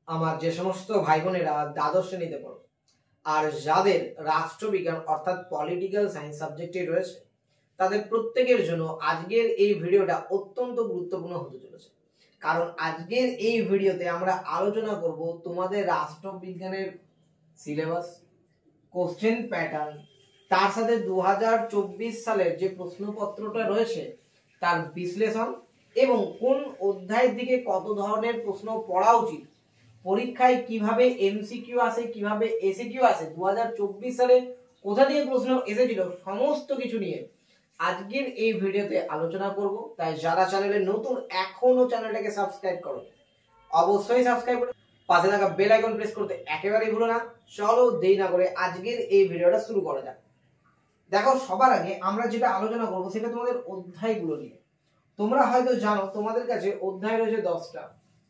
আমার যে সমস্ত ভাই বোনেরা দ্বাদশ শ্রেণীতে পড়ো আর যাদের রাষ্ট্রবিজ্ঞান অর্থাৎ পলিটিক্যাল সায়েন্স সাবজেক্টে রয়েছে তাদের প্রত্যেকের জন্য আজকের এই ভিডিওটা অত্যন্ত গুরুত্বপূর্ণ হতে চলেছে। কারণ আজকের এই ভিডিওতে আমরা আলোচনা করব তোমাদের রাষ্ট্রবিজ্ঞানের সিলেবাস, কোশ্চেন প্যাটার্ন, তার সাথে 2024 সালের যে প্রশ্নপত্রটা রয়েছে তার বিশ্লেষণ এবং কোন অধ্যায়ের দিকে কত ধরনের প্রশ্ন পড়া উচিত, পরীক্ষায় কিভাবে এমসিকিউ আসে, কিভাবে এসিকিউ আসে, 2024 সালে কোথা থেকে প্রশ্ন এসেছিল, সমস্ত কিছু নিয়ে আজকের এই ভিডিওতে আলোচনা করব। তাই যারা চ্যানেলে নতুন এখনো চ্যানেলটাকে সাবস্ক্রাইব করো, অবশ্যই সাবস্ক্রাইব করো, পাশে থাকা বেল আইকন প্রেস করতে একেবারেই ভুলো না। চলো দেরি না করে আজকের এই ভিডিওটা শুরু করা যাক। দেখো, সবার আগে আমরা যেটা আলোচনা করব সেটা তোমাদের অধ্যায়গুলো নিয়ে। তোমরা হয়তো জানো তোমাদের কাছে অধ্যায় রয়েছে 10টা।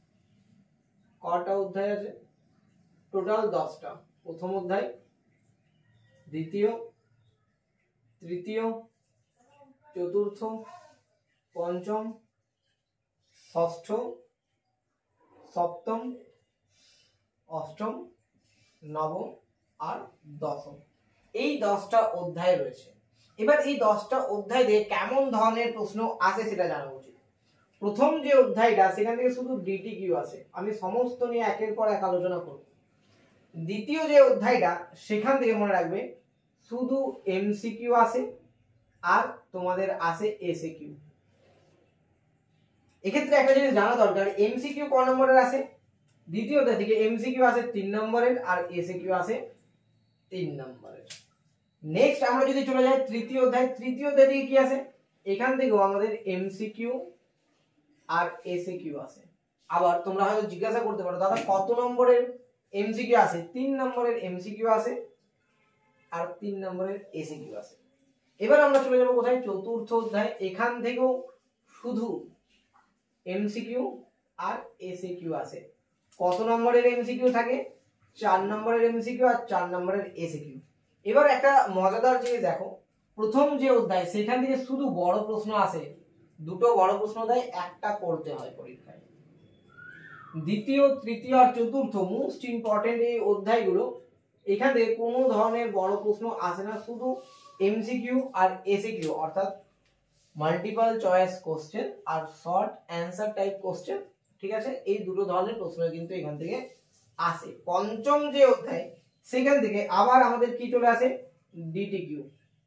কটা অধ্যায় আছে? টোটাল 10টা। প্রথম অধ্যায়, দ্বিতীয়, তৃতীয়, চতুর্থ, পঞ্চম, ষষ্ঠ, সপ্তম, অষ্টম, নবম আর দশম। এই 10টা অধ্যায় রয়েছে। এবার এই 10টা অধ্যায় দিয়ে কেমন ধরনের প্রশ্ন আসে সেটা জানা উচিত। প্রথম যে অধ্যায়টা সেখান থেকে শুধু ডিটিকিউ আসে, আমি সমস্ত নিয়ে একের পর এক আলোচনা করব। দ্বিতীয় যে অধ্যায়টা সেখান থেকে মনে রাখবে শুধু এমসিকিউ আসে আর তোমাদের আসে এসিকিউ। এক্ষেত্রে একটা জিনিস জানা দরকার, এমসিকিউ ক নম্বরের আসে? দ্বিতীয় অধ্যায় থেকে এমসিকিউ আসে 3 নম্বরের আর এসিকিউ আসে 3 নম্বরের। নেক্সট আমরা যদি চলে যাই তৃতীয় অধ্যায়, তৃতীয় অধ্যায় থেকে কি আসে? এখান থেকেও আমাদের এমসিকিউ আর এসিকিউ আসে। আবার তোমরা হয়তো জিজ্ঞাসা করতে পারো, দাদা কত নম্বরের এমসিকিউ আসে? 3 নম্বরের এমসিকিউ আসে আর 3 নম্বরের এসিকিউ আসে। এবার আমরা চলে যাব কোথায়? চতুর্থ অধ্যায়। এখান থেকেও শুধু এমসিকিউ আর এসিকিউ আসে। কত নম্বরের এমসিকিউ থাকে? 4 নম্বরের এমসিকিউ আর 4 নম্বরের এসিকিউ। এবার একটা মজাদার জিনিস দেখো, প্রথম যে অধ্যায় সেখান থেকে শুধু বড় প্রশ্ন আসে, দুটো বড় প্রশ্ন দেয়, একটা করতে হয় পরীক্ষায়। দ্বিতীয়, তৃতীয় আর চতুর্থ মোস্ট ইম্পর্টেন্ট এই অধ্যায়গুলো, এখান থেকে কোনো ধরনের বড় প্রশ্ন আসে না, শুধু এমসিকিউ আর এসিকিউ অর্থাৎ মাল্টিপল চয়েস কোশ্চেন আর শর্ট অ্যান্সার টাইপ কোশ্চেন। ঠিক আছে, এই দুটো ধরনের প্রশ্ন কিন্তু এখান থেকে আসে। পঞ্চম যে অধ্যায় সেখান থেকে আবার আমাদের কি চলে আসে? ডিটিকিউ।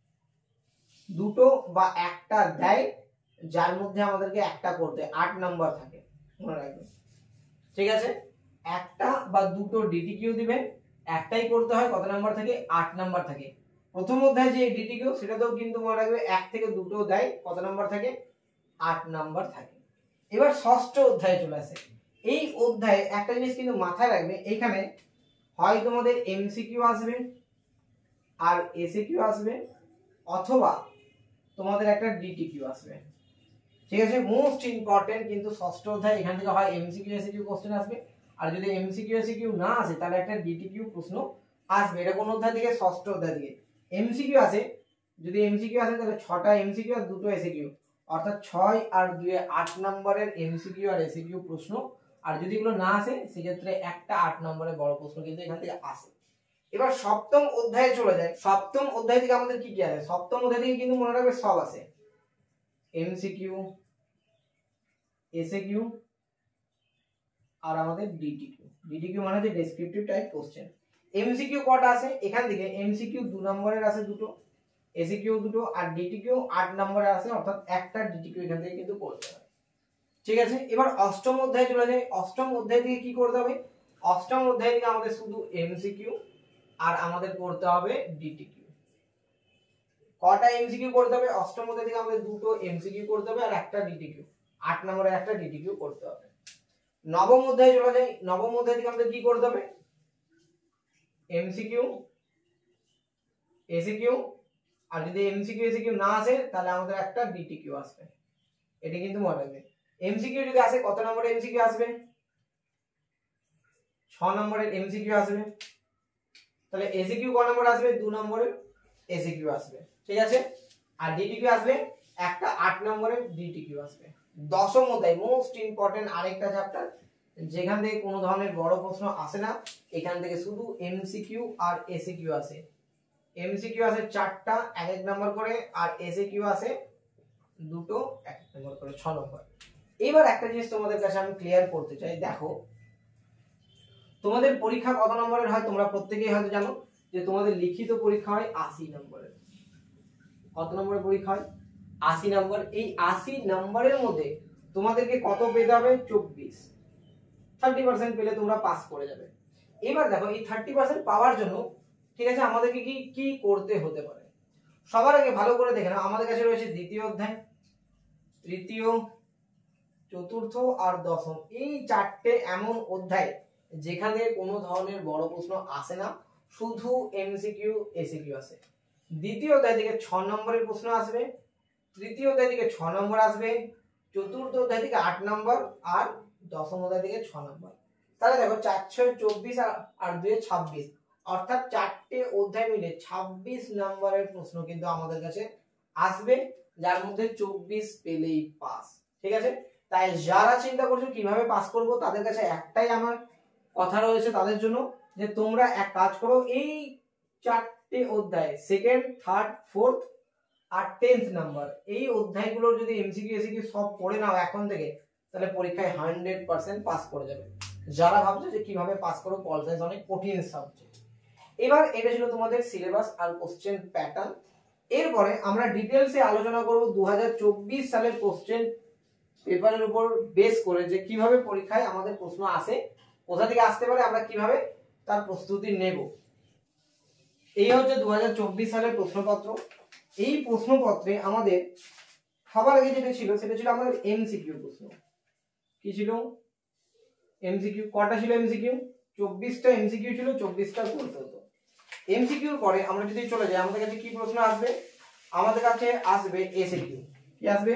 দুটো বা একটা দেয়, যার মধ্যে আমাদেরকে একটা করতে 8 নাম্বার থাকে, মনে রাখবেন। ঠিক আছে, একটা বা দুটো ডিটিকিউ দিবে, একটাই করতে হয়, কত নাম্বার থাকে? 8 নাম্বার থাকে। প্রথম অধ্যায় যে ডিটিকিউ সেটাতেও কিন্তু মনে রাখবে 1 থেকে 2টো দেয়, কত নাম্বার থাকে? 8 নাম্বার থাকে। এবার ষষ্ঠ অধ্যায়ে চলে আসে। এই অধ্যায়ে একটা জিনিস কিন্তু মাথায় রাখবে, এখানে হয় তোমাদের এমসিকিউ আসবে আর এসিকিউ আসবে, অথবা তোমাদের একটা ডিটিকিউ আসবে। ঠিক আছে, মোস্ট ইম্পর্টেন্ট কিন্তু ষষ্ঠ অধ্যায়, এখান থেকে হয় এমসিকিউ এসিকিউ কোশ্চেন আসবে, আর যদি এমসিকিউ এসিকিউ না আসে তাহলে একটা ডিটিকিউ প্রশ্ন আসবে। এটা কোন অধ্যায় থেকে? ষষ্ঠ অধ্যায় থেকে। এমসিকিউ আসে, যদি এমসিকিউ আসে তাহলে 6টা এমসিকিউ আর 2টো এসিকিউ, অর্থাৎ 6 আর 2 8 নম্বরের এমসিকিউ আর এসিকিউ প্রশ্ন। আর যদি এগুলো না আসে সেক্ষেত্রে একটা 8 নম্বরের বড় প্রশ্ন কিন্তু এখান থেকে আসে। এবার সপ্তম অধ্যায়ে চলে যায়। সপ্তম অধ্যায় থেকে আমাদের কি কি আসে? সপ্তম অধ্যায় থেকে কিন্তু মনে রাখবে সব আসে, এমসিকিউ, এসিকিউ আর আমাদের ডিটিকিউ। ডিটিকিউ মানে হচ্ছে ডেসক্রিপটিভ টাইপ কোশ্চেন। এমসিকিউ কটা আসে? এখান থেকে এমসিকিউ 2 নম্বরের আসে দুটো, এসিকিউ দুটো, আর ডিটিকিউ 8 নম্বরের আসে, অর্থাৎ একটা ডিটিকিউ এখান থেকে কিন্তু করতে হবে। ঠিক আছে, এবার অষ্টম অধ্যায়ে চলে যায়। অষ্টম অধ্যায় থেকে কি করতে হবে? অষ্টম অধ্যায় থেকে আমাদের শুধু এমসিকিউ আর আমাদের করতে হবে ডিটিকিউ। কটা এমসিকিউ করতে হবে? অষ্টম অধ্যায় থেকে আমাদের দুটো এমসিকিউ করতে হবে আর একটা ডিটিকিউ, 8 নম্বরের একটা ডিটিকিউ করতে হবে। নবম অধ্যায়ে চলে যাই। নবম অধ্যায় থেকে আমাদের কি করতে হবে? এমসিকিউ, এসিকিউ, আর যদি এমসিকিউ এসিকিউ না আসে তাহলে আমাদের একটা ডিটিকিউ আসবে। এটা কিন্তু মনে রাখবে। এমসিকিউ যদি আসে, কত নম্বরের এমসিকিউ আসবে? 6 নম্বরের এমসিকিউ আসবে। তাহলে এসিকিউ ক নম্বর আসবে? 2 নম্বরের এসিকিউ আসবে। ঠিক আছে, আর ডিটিকিউ আসবে একটা 8 নম্বরের ডিটিকিউ আসবে। দশম অধ্যায় মোস্ট ইম্পর্টেন্ট আরেকটা চ্যাপ্টার, যেখান থেকে কোনো ধরনের বড় প্রশ্ন আসে না, এখান থেকে শুধু এমসিকিউ আর এসিকিউ আসে। এমসিকিউ আসে 4টা 1 নম্বর করে, আর এসিকিউ আসে 2টো 1 নম্বর করে, 6 নম্বর। এবার একটা জিনিস তোমাদের কাছে আমি ক্লিয়ার করতে চাই, দেখো তোমাদের পরীক্ষা কত নম্বরের হয় তোমরা প্রত্যেকেই হয়তো জানো যে তোমাদের লিখিত পরীক্ষা হয় 80 নম্বরের। কত নম্বরের পরীক্ষা হয়? 80 নম্বর। এই 80 নম্বরের মধ্যে তোমাদেরকে কত পেতে হবে? 24। 30% পেলে তোমরা পাস করে যাবে। এবার দেখো এই 30% পাওয়ার জন্য ঠিক আছে আমাদেরকে কি কি করতে হতে পারে। সবার আগে ভালো করে দেখে নাও, আমাদের কাছে রয়েছে দ্বিতীয় অধ্যায়, তৃতীয়, চতুর্থ আর দশম। এই 4টে এমন অধ্যায় যেখানে কোনো ধরনের বড় প্রশ্ন আসে না, শুধু এমসিকিউ এসিকিউ আসে। দ্বিতীয় অধ্যায় থেকে 6 নম্বরের প্রশ্ন আসবে, তৃতীয় অধ্যায় থেকে 6 নম্বর আসবে, চতুর্থ অধ্যায় থেকে 8 নম্বর, আর দশম অধ্যায় থেকে 6 নম্বর। তাহলে দেখো 4 6 24 আর 2 26, অর্থাৎ 4টে অধ্যায় মিলে 26 নম্বরের প্রশ্ন কিন্তু আমাদের কাছে আসবে, যার মধ্যে 24 পেলেই পাস। ঠিক আছে, তাই যারা চিন্তা করছো কিভাবে পাস করব, তাদের কাছে একটাই আমার কথা রয়েছে তাদের জন্য, যে তোমরা এক কাজ করো, এই 4টে অধ্যায় সেকেন্ড, থার্ড, ফোর্থ আর 10th নাম্বার, এই অধ্যায়গুলোর যদি এমসিকিউ এসিকিউ সব পড়ে নাও এখন থেকে, তাহলে পরীক্ষায় 100% পাস করে যাবে। যারা ভাবছো যে কিভাবে পাস করো, পল সায়েন্স অনেক কঠিন সাবজেক্ট। এবার এটা ছিল তোমাদের সিলেবাস আর কোশ্চেন প্যাটার্ন। এরপরে আমরা ডিটেইলসে আলোচনা করব 2024 সালের কোশ্চেন পেপারের উপর বেস করে, যে কিভাবে পরীক্ষায় আমাদের প্রশ্ন আসে, কোথা থেকে আসতে পারে, আমরা কিভাবে তার প্রস্তুতি নেব। এই হচ্ছে 2024 সালের প্রশ্নপত্র। এই প্রশ্নপত্রে আমাদের সবার আগে যেটা ছিল সেটা ছিল আমাদের এমসিকিউ প্রশ্ন। কি ছিল? এমসিকিউ। কটা ছিল এমসিকিউ? 24টা এমসিকিউ ছিল, 24টা করতে হতো। এমসিকিউর পরে আমরা যদি চলে যাই, আমাদের কাছে কি প্রশ্ন আসবে? আমাদের কাছে আসবে এসিকিউ। কি আসবে?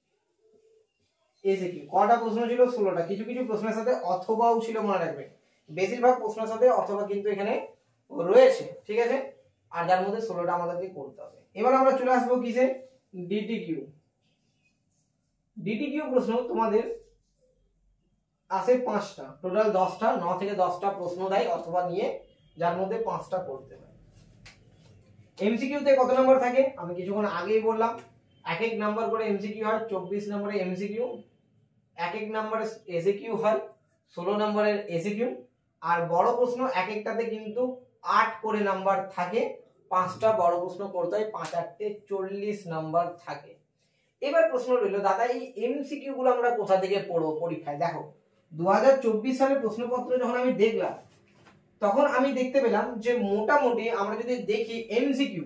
এসিকিউ। কটা প্রশ্ন ছিল? 16টা। কিছু কিছু প্রশ্নের সাথে অথবাও ছিল, মনে রাখবে। বেশিরভাগ প্রশ্নের সাথে অথবা কিন্তু এখানে রয়েছে, ঠিক আছে, আর যার মধ্যে 16টা আমাদেরকে করতে হবে। এবার আমরা চলে আসবো কিসে? ডিটিকিউ। ডিটিকিউ প্রশ্ন তোমাদের আসে 5টা, টোটাল 10টা, 9 থেকে 10টা প্রশ্ন দেয় অথবা নিয়ে, যার মধ্যে 5টা করতে হয়। এমসিকিউ তে কত নম্বর থাকে? আমি কিছুক্ষণ আগেই বললাম, এক এক নাম্বার করে এমসিকিউ হয়, 24 নম্বরে এমসিকিউ, এক এক নম্বরে এসিকিউ হয়, 16 নম্বরের এসিকিউ, আর বড় প্রশ্ন এক একটাতে কিন্তু 8 করে নাম্বার থাকে। 5টা বড় প্রশ্ন করতে হয়, 5 আর 8 40 নাম্বার থাকে। এবার প্রশ্ন রইল, দাদা এই এমসিকিউ গুলো আমরা কোথা থেকে পড়বো পরীক্ষায়? দেখো 2024 সালের প্রশ্নপত্র যখন আমি দেখলাম, তখন আমি দেখতে পেলাম যে মোটামুটি আমরা যদি দেখি এমসিকিউ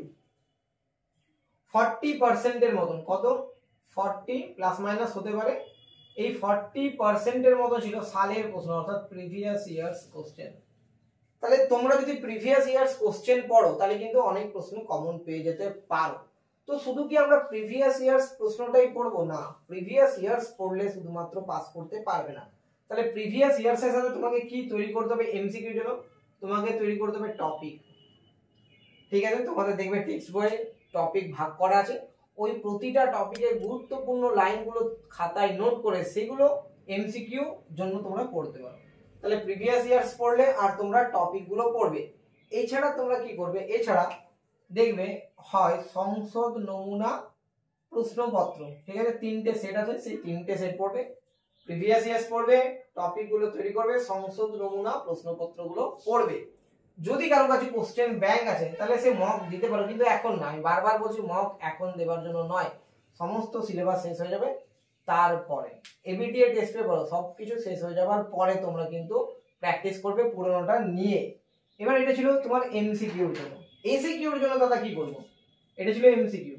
40% এর মতন, কত? 40 প্লাস মাইনাস হতে পারে, এই 40% এর মতো ছিল সালের প্রশ্ন, অর্থাৎ প্রিভিয়াস ইয়ার্স কোশ্চেন। তাহলে তোমরা যদি প্রিভিয়াস ইয়ার্স কোশ্চেন পড়ো, তাহলে কিন্তু অনেক প্রশ্ন কমন পেয়ে যেতে পারো। তো শুধু কি আমরা প্রিভিয়াস ইয়ার্স প্রশ্নটাই পড়বো? না, প্রিভিয়াস ইয়ার্স পড়লে শুধুমাত্র পাস করতে পারবে না। তাহলে প্রিভিয়াস ইয়ার্স এর সাথে তোমাকে কি তৈরি করতে হবে এমসিকিউ জন্য? তোমাকে তৈরি করতে হবে টপিক। ঠিক আছে, তোমাদের দেখবে টেক্সট বইয়ে টপিক ভাগ করা আছে, ওই প্রতিটা টপিকের গুরুত্বপূর্ণ লাইনগুলো খাতায় নোট করে সেগুলো এমসিকিউ জন্য তোমরা পড়তে পারো। তাহলে প্রিভিয়াস ইয়ার্স পড়লে আর তোমরা টপিকগুলো পড়বে। এছাড়া তোমরা কি করবে? এছাড়া দেখবে হয় সংসদ নমুনা প্রশ্নপত্র, ঠিক আছে, 3টে সেট আছে, সেই 3টে সেট পড়বে, প্রিভিয়াস ইয়ার্স পড়বে, টপিকগুলো তৈরি করবে, সংসদ নমুনা প্রশ্নপত্রগুলো পড়বে। যদি কারো কাছে কোশ্চেন ব্যাংক আছে তাহলে সে মক দিতে পারো, কিন্তু এখন না। আমি বারবার বলছি মক এখন দেওয়ার জন্য নয়, সমস্ত সিলেবাস শেষ হয়ে যাবে তারপরে, এবিটিএ টেস্ট পেপার সবকিছু শেষ হয়ে যাওয়ার পরে তোমরা কিন্তু প্র্যাকটিস করবে পুরোনোটা নিয়ে। এবার এটা ছিল তোমার এমসিকিউর জন্য। এসিকিউর জন্য দাদা কি করবো? এটা ছিল এমসিকিউ।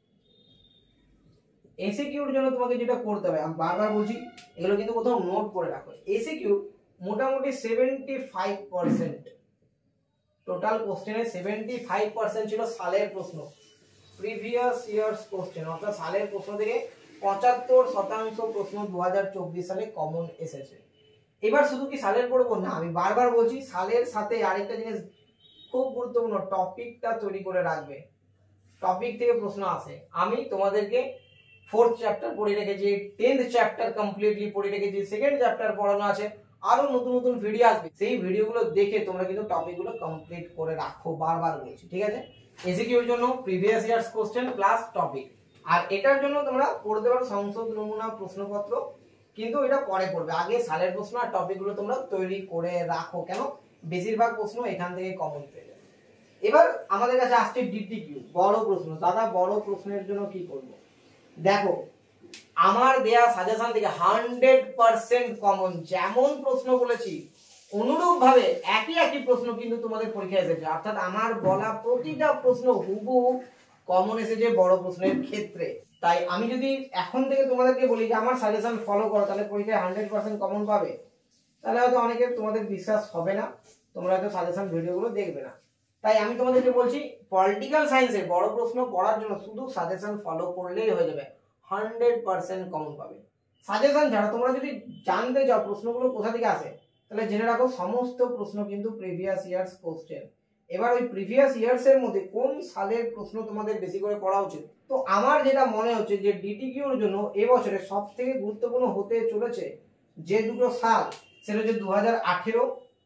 এসিকিউর জন্য তোমাকে যেটা করতে হবে, আমি বারবার বলছি, এগুলো কিন্তু কোথাও নোট করে রাখো। এসিকিউ মোটামুটি 75%, টোটাল কোশ্চেনে 75% ছিল সালের প্রশ্ন, প্রিভিয়াস ইয়ার্স কোশ্চেন, অর্থাৎ সালের প্রশ্ন থেকে 75% প্রশ্ন 2024 সালে কমন এসেছে। এবার শুধু কি সালের পড়বো? না, আমি বারবার বলছি সালের সাথে আরেকটা জিনিস খুব গুরুত্বপূর্ণ, টপিকটা তৈরি করে রাখবে। টপিক থেকে প্রশ্ন আসে। আমি তোমাদেরকে 4th চ্যাপ্টার পড়ে রেখেছি, 10th চ্যাপ্টার কমপ্লিটলি পড়ে রেখেছি, 2nd চ্যাপ্টার পড়ানো আছে, আরো নতুন নতুন ভিডিও আসবে, সেই ভিডিওগুলো দেখে তোমরা কিন্তু টপিকগুলো কমপ্লিট করে রাখো, বারবার বলছি, ঠিক আছে। এসিকিউর জন্য previous years question plus topic, আর এটার জন্য তোমরা পড়তে পারো সংসদ নমুনা প্রশ্নপত্র, কিন্তু এটা পরে পড়বে, আগে সালের প্রশ্ন আর টপিকগুলো তোমরা তৈরি করে রাখো, কেন বেশিরভাগ প্রশ্ন এখান থেকে কমন পেয়ে যাবে। এবার আমাদের কাছে আসছে ডিটিকিউ, বড় প্রশ্ন। দাদা বড় প্রশ্নের জন্য কি করব? দেখো আমার দেয়া সাজেশন থেকে 100% কমন যেমন প্রশ্ন বলেছি অনুরূপ ভাবে একই প্রশ্ন কিন্তু তোমাদের পরীক্ষায় এসেছে, অর্থাৎ আমার বলা প্রতিটা প্রশ্ন হুবহু কমন এসেছে বড় প্রশ্নের ক্ষেত্রে। তাই আমি যদি এখন থেকে তোমাদেরকে বলি যে আমার সাজেশন ফলো করো, তাহলে পরীক্ষায় 100% কমন পাবে, তাহলে হয়তো অনেকে তোমাদের বিশ্বাস হবে না, তোমরা হয়তো সাজেশন ভিডিওগুলো দেখবে না। তাই আমি তোমাদেরকে বলছি পলিটিক্যাল সায়েন্সের বড় প্রশ্ন পড়ার জন্য শুধু সাজেশন ফলো করলেই হয়ে যাবে, 100% কমন পাবে। সাজেশন ছাড়া তোমরা যদি জানতে চাও প্রশ্নগুলো কোথা থেকে আসে, তাহলে জেনে রাখো সমস্ত প্রশ্ন কিন্তু প্রিভিয়াস ইয়ার্স কোশ্চেন। এবার ওই প্রিভিয়াস ইয়ার্স এর মধ্যে কোন সালের প্রশ্ন তোমাদের বেশি করে পড়া উচিত, তো আমার যেটা মনে হচ্ছে যে ডিটিকিউর জন্য এবছরে সব থেকে গুরুত্বপূর্ণ হতে চলেছে যে দুটো সাল, সেটা হচ্ছে 2018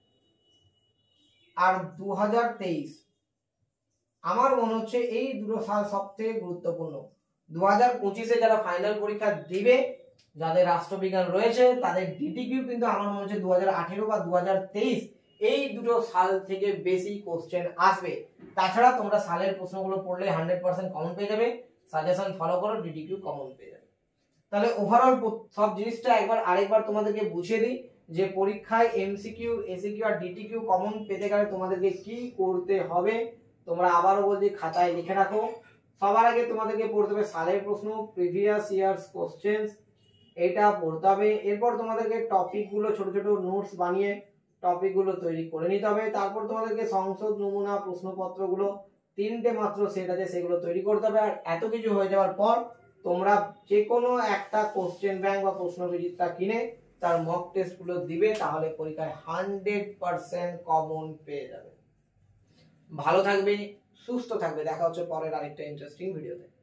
আর 2023। আমার মনে হচ্ছে এই দুটো সাল সব থেকে গুরুত্বপূর্ণ। 2025-এ যারা ফাইনাল পরীক্ষা দিবে, যাদের রাষ্ট্রবিজ্ঞান রয়েছে, তাদের ডিটিকিউ কিন্তু আমার মনে হচ্ছে 2018 বা 2023 এই দুটো সাল থেকে বেশি কোশ্চেন আসবে। তাছাড়া তোমরা সালের প্রশ্নগুলো পড়লে 100% কমন পেয়ে যাবে, সাজেশন ফলো করো, ডিটিকিউ কমন পেয়ে যাবে। তাহলে ওভারঅল সব জিনিসটা আরেকবার তোমাদেরকে বুঝিয়ে দিই যে পরীক্ষায় এমসিকিউ, এসিকিউ আর ডিটিকিউ কমন পেতে গেলে তোমাদেরকে কি করতে হবে। তোমরা আবারও বলছি খাতায় লিখে রাখো। সবার আগে তোমাদেরকে পড়তে হবে সালের প্রশ্ন, প্রিভিয়াস ইয়ার্স কোশ্চেন, এটা পড়তে হবে। এরপর তোমাদেরকে টপিকগুলো ছোট ছোট নোটস বানিয়ে টপিকগুলো তৈরি করে নিতে হবে। তারপর তোমাদেরকে সংসদ নমুনা প্রশ্নপত্রগুলো 3টে মাত্র সেট আছে, সেগুলো তৈরি করতে হবে। আর এত কিছু হয়ে যাওয়ার পর তোমরা যে কোনো একটা কোশ্চেন ব্যাংক বা প্রশ্নবিচিত্রা কিনে তার মক টেস্টগুলো দিবে, তাহলে পরীক্ষায় 100% কমন পেয়ে যাবে। ভালো থাকবে, সুস্থ থাকবে, দেখা হচ্ছে পরের আরেকটা ইন্টারেস্টিং ভিডিওতে।